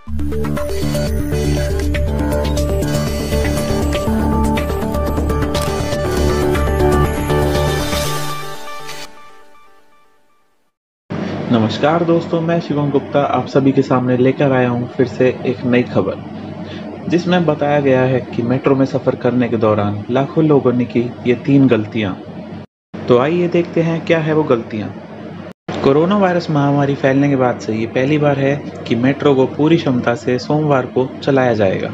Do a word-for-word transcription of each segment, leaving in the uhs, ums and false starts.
नमस्कार दोस्तों, मैं शिवम गुप्ता आप सभी के सामने लेकर आया हूं फिर से एक नई खबर, जिसमें बताया गया है कि मेट्रो में सफ़र करने के दौरान लाखों लोगों ने की ये तीन गलतियां। तो आइए देखते हैं क्या है वो गलतियां। कोरोना वायरस महामारी फैलने के बाद से ये पहली बार है कि मेट्रो को पूरी क्षमता से सोमवार को चलाया जाएगा।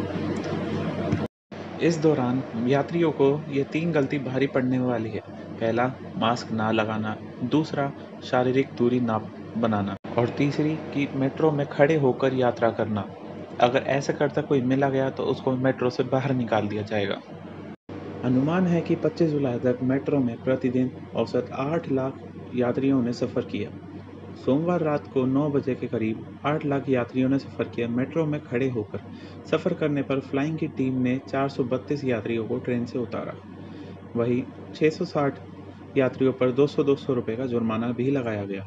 इस दौरान यात्रियों को ये तीन गलती भारी पड़ने वाली है। पहला, मास्क ना लगाना। दूसरा, शारीरिक दूरी ना बनाना। और तीसरी कि मेट्रो में खड़े होकर यात्रा करना। अगर ऐसा करता कोई मिला गया तो उसको मेट्रो से बाहर निकाल दिया जाएगा। अनुमान है कि पच्चीस जुलाई तक मेट्रो में प्रतिदिन औसत आठ लाख यात्रियों ने सफ़र किया। सोमवार रात को नौ बजे के करीब आठ लाख यात्रियों ने सफ़र किया। मेट्रो में खड़े होकर सफ़र करने पर फ्लाइंग की टीम ने चार सौ बत्तीस यात्रियों को ट्रेन से उतारा। वहीं छह सौ साठ यात्रियों पर दो सौ दो सौ रुपये का जुर्माना भी लगाया गया।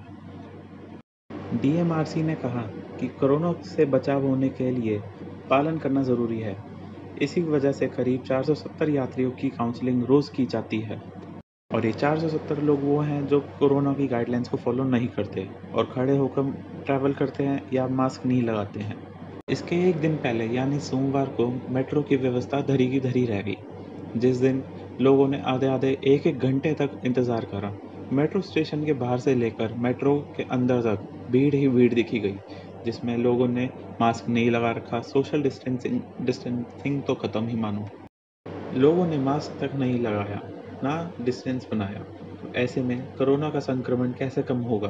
डीएमआरसी ने कहा कि कोरोना से बचाव होने के लिए पालन करना ज़रूरी है। इसी वजह से करीब चार सौ सत्तर यात्रियों की काउंसलिंग रोज़ की जाती है। और ये चार सौ सत्तर लोग वो हैं जो कोरोना की गाइडलाइंस को फॉलो नहीं करते और खड़े होकर ट्रैवल करते हैं या मास्क नहीं लगाते हैं। इसके एक दिन पहले यानी सोमवार को मेट्रो की व्यवस्था धरी की धरी रह गई, जिस दिन लोगों ने आधे आधे एक एक घंटे तक इंतज़ार करा। मेट्रो स्टेशन के बाहर से लेकर मेट्रो के अंदर तक भीड़ ही भीड़ दिखी गई, जिसमें लोगों ने मास्क नहीं लगा रखा। सोशल डिस्टेंसिंग डिस्टेंसिंग तो ख़त्म ही मानो, लोगों ने मास्क तक नहीं लगाया, ना डिस्टेंस बनाया। तो ऐसे में कोरोना का संक्रमण कैसे कम होगा।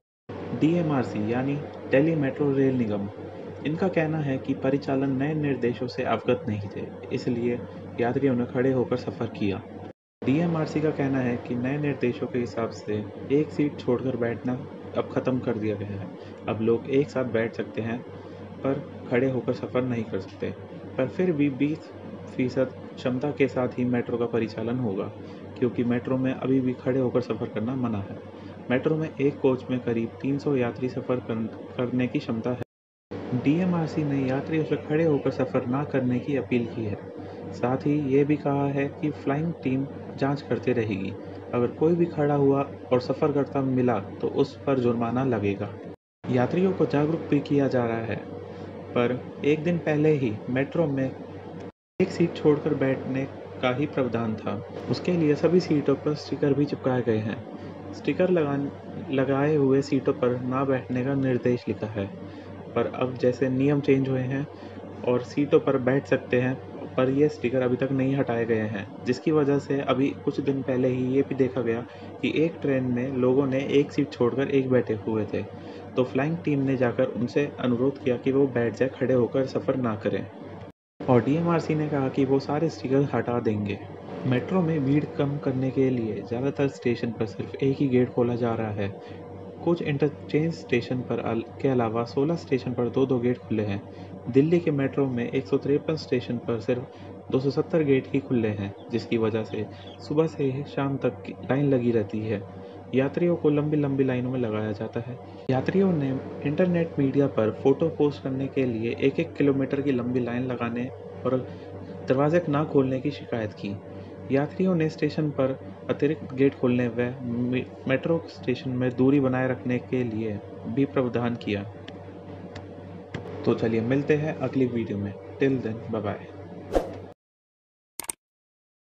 डीएमआरसी यानी दिल्ली मेट्रो रेल निगम, इनका कहना है कि परिचालन नए निर्देशों से अवगत नहीं थे, इसलिए यात्रियों ने खड़े होकर सफ़र किया। डीएमआरसी का कहना है कि नए निर्देशों के हिसाब से एक सीट छोड़कर बैठना अब ख़त्म कर दिया गया है। अब लोग एक साथ बैठ सकते हैं पर खड़े होकर सफ़र नहीं कर सकते। पर फिर भी बीस फीसद क्षमता के साथ ही मेट्रो का परिचालन होगा, क्योंकि मेट्रो में अभी भी खड़े होकर सफ़र करना मना है। मेट्रो में एक कोच में करीब तीन सौ यात्री सफ़र करने की क्षमता है। डीएमआरसी ने यात्रियों से खड़े होकर सफ़र न करने की अपील की है। साथ ही ये भी कहा है कि फ्लाइंग टीम जांच करते रहेगी। अगर कोई भी खड़ा हुआ और सफ़र करता मिला तो उस पर जुर्माना लगेगा। यात्रियों को जागरूक भी किया जा रहा है, पर एक दिन पहले ही मेट्रो में एक सीट छोड़कर बैठने का ही प्रावधान था। उसके लिए सभी सीटों पर स्टिकर भी चिपकाए गए हैं। स्टिकर लगा लगाए हुए सीटों पर ना बैठने का निर्देश लिखा है, पर अब जैसे नियम चेंज हुए हैं और सीटों पर बैठ सकते हैं, पर ये स्टिकर अभी तक नहीं हटाए गए हैं, जिसकी वजह से अभी कुछ दिन पहले ही ये भी देखा गया कि एक ट्रेन में लोगों ने एक सीट छोड़कर एक बैठे हुए थे, तो फ्लाइंग टीम ने जाकर उनसे अनुरोध किया कि वो बैठ जाए, खड़े होकर सफ़र ना करें। और डीएमआरसी ने कहा कि वो सारे स्टिकर हटा देंगे। मेट्रो में भीड़ कम करने के लिए ज़्यादातर स्टेशन पर सिर्फ एक ही गेट खोला जा रहा है। कुछ इंटरचेंज स्टेशन पर अल के अलावा सोलह स्टेशन पर दो दो गेट खुले हैं। दिल्ली के मेट्रो में एक सौ तिरपन स्टेशन पर सिर्फ दो सौ सत्तर गेट ही खुले हैं, जिसकी वजह से सुबह से ही शाम तक की लाइन लगी रहती है। यात्रियों को लंबी लंबी लाइनों में लगाया जाता है। यात्रियों ने इंटरनेट मीडिया पर फोटो पोस्ट करने के लिए एक एक किलोमीटर की लंबी लाइन लगाने और दरवाजे ना खोलने की शिकायत की। यात्रियों ने स्टेशन पर अतिरिक्त गेट खोलने व मेट्रो स्टेशन में दूरी बनाए रखने के लिए भी प्रावधान किया। तो चलिए मिलते हैं अगली वीडियो में। Till then bye bye.